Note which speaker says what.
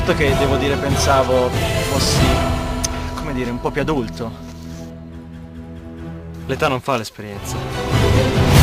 Speaker 1: Certo che devo dire pensavo fossi, come dire, un po' più adulto.
Speaker 2: L'età non fa l'esperienza.